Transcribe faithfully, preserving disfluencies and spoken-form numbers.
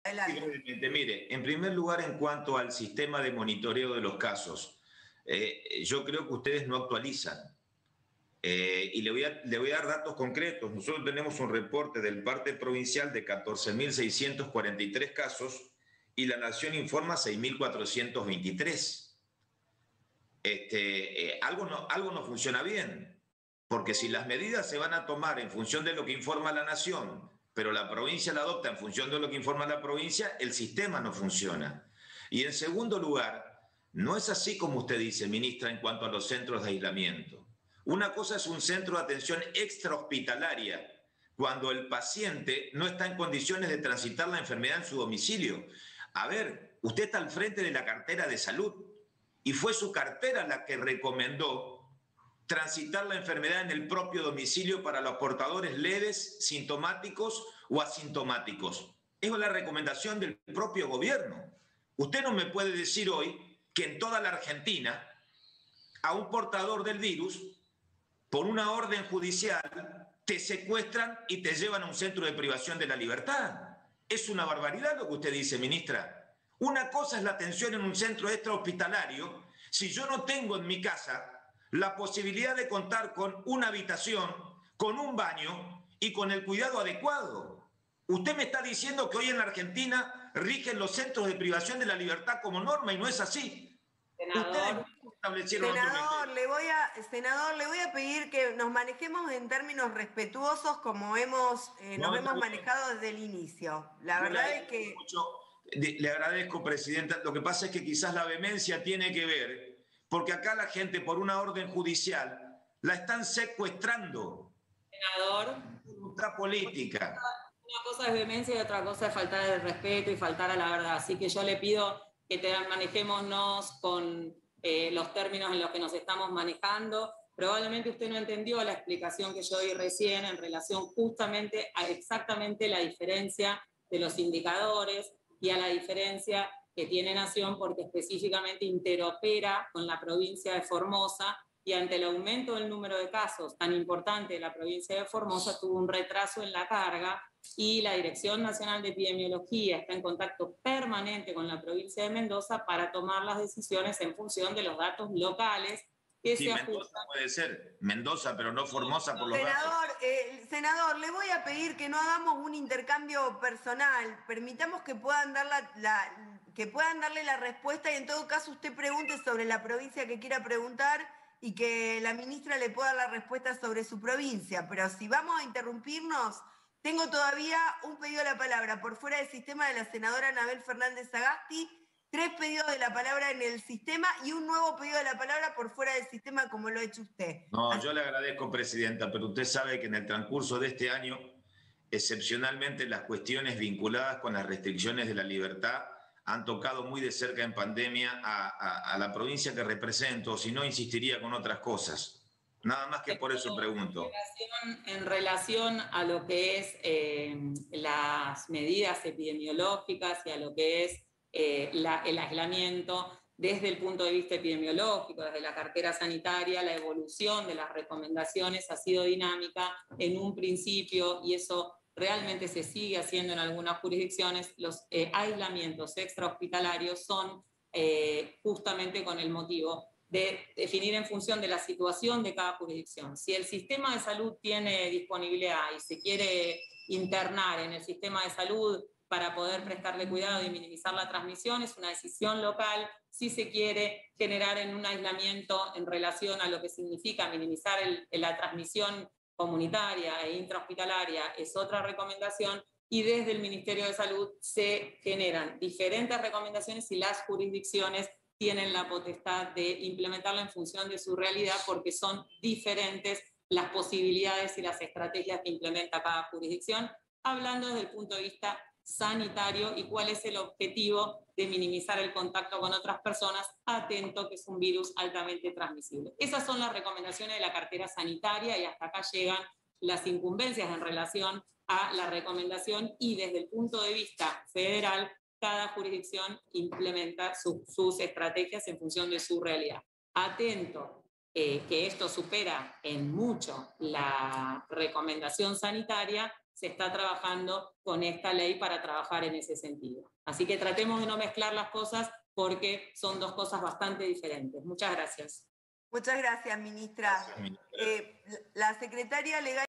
Adelante. brevemente, mire, en primer lugar, en cuanto al sistema de monitoreo de los casos, eh, yo creo que ustedes no actualizan. Eh, y le voy, a, le voy a dar datos concretos. Nosotros tenemos un reporte del parte provincial de catorce mil seiscientos cuarenta y tres casos y la Nación informa seis mil cuatrocientos veintitrés. Este, eh, algo, no, algo no funciona bien, porque si las medidas se van a tomar en función de lo que informa la Nación, pero la provincia la adopta en función de lo que informa la provincia, el sistema no funciona. Y en segundo lugar, no es así como usted dice, ministra, en cuanto a los centros de aislamiento. Una cosa es un centro de atención extrahospitalaria, cuando el paciente no está en condiciones de transitar la enfermedad en su domicilio. A ver, usted está al frente de la cartera de salud y fue su cartera la que recomendó transitar la enfermedad en el propio domicilio para los portadores leves, sintomáticos o asintomáticos. Es la recomendación del propio gobierno. Usted no me puede decir hoy que en toda la Argentina a un portador del virus, por una orden judicial, te secuestran y te llevan a un centro de privación de la libertad. Es una barbaridad lo que usted dice, ministra. Una cosa es la atención en un centro extrahospitalario si yo no tengo en mi casa la posibilidad de contar con una habitación, con un baño y con el cuidado adecuado. Usted me está diciendo que hoy en la Argentina rigen los centros de privación de la libertad como norma y no es así. Senador, senador, le voy a, senador, le voy a pedir que nos manejemos en términos respetuosos como hemos, eh, nos no, hemos manejado desde el inicio. La verdad es que... Mucho, le agradezco, presidenta. Lo que pasa es que quizás la vehemencia tiene que ver, porque acá la gente por una orden judicial la están secuestrando. Senador. Otra política. Una cosa es vehemencia y otra cosa es faltar el respeto y faltar a la verdad. Así que yo le pido que te manejémonos con eh, los términos en los que nos estamos manejando. Probablemente usted no entendió la explicación que yo di recién en relación justamente a exactamente la diferencia de los indicadores y a la diferencia que tiene Nación porque específicamente interopera con la provincia de Formosa y ante el aumento del número de casos tan importante de la provincia de Formosa tuvo un retraso en la carga y la Dirección Nacional de Epidemiología está en contacto permanente con la provincia de Mendoza para tomar las decisiones en función de los datos locales que sí, se Mendoza ajustan. Puede ser Mendoza, pero no Formosa por los senador, datos. Eh, senador, le voy a pedir que no hagamos un intercambio personal, permitamos que puedan, dar la, la, que puedan darle la respuesta y en todo caso usted pregunte sobre la provincia que quiera preguntar y que la ministra le pueda dar la respuesta sobre su provincia, pero si vamos a interrumpirnos... Tengo todavía un pedido de la palabra por fuera del sistema de la senadora Anabel Fernández Sagasti, tres pedidos de la palabra en el sistema y un nuevo pedido de la palabra por fuera del sistema como lo ha hecho usted. No, Así... yo le agradezco, presidenta, pero usted sabe que en el transcurso de este año, excepcionalmente las cuestiones vinculadas con las restricciones de la libertad han tocado muy de cerca en pandemia a, a, a la provincia que represento, si no insistiría con otras cosas. Nada más que por eso pregunto. En relación, en relación a lo que es eh, las medidas epidemiológicas y a lo que es eh, la, el aislamiento, desde el punto de vista epidemiológico, desde la cartera sanitaria, la evolución de las recomendaciones ha sido dinámica en un principio y eso realmente se sigue haciendo en algunas jurisdicciones. Los eh, aislamientos extrahospitalarios son eh, justamente con el motivo de definir en función de la situación de cada jurisdicción. Si el sistema de salud tiene disponibilidad y se quiere internar en el sistema de salud para poder prestarle cuidado y minimizar la transmisión, es una decisión local. Si se quiere generar en un aislamiento en relación a lo que significa minimizar el, la transmisión comunitaria e intrahospitalaria, es otra recomendación. Y desde el Ministerio de Salud se generan diferentes recomendaciones y las jurisdicciones tienen la potestad de implementarla en función de su realidad porque son diferentes las posibilidades y las estrategias que implementa cada jurisdicción, hablando desde el punto de vista sanitario y cuál es el objetivo de minimizar el contacto con otras personas, atento que es un virus altamente transmisible. Esas son las recomendaciones de la cartera sanitaria y hasta acá llegan las incumbencias en relación a la recomendación y desde el punto de vista federal cada jurisdicción implementa su, sus estrategias en función de su realidad. Atento, eh, que esto supera en mucho la recomendación sanitaria, se está trabajando con esta ley para trabajar en ese sentido. Así que tratemos de no mezclar las cosas porque son dos cosas bastante diferentes. Muchas gracias. Muchas gracias, ministra. Gracias, ministra. Eh, la secretaria legal